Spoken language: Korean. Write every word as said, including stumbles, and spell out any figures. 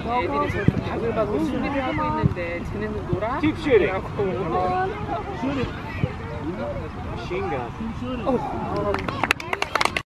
애들이 저렇게 바글바글 준비를 하고 있는데 쟤네는 놀아? Keep shooting. 라고. Machine gun. 어.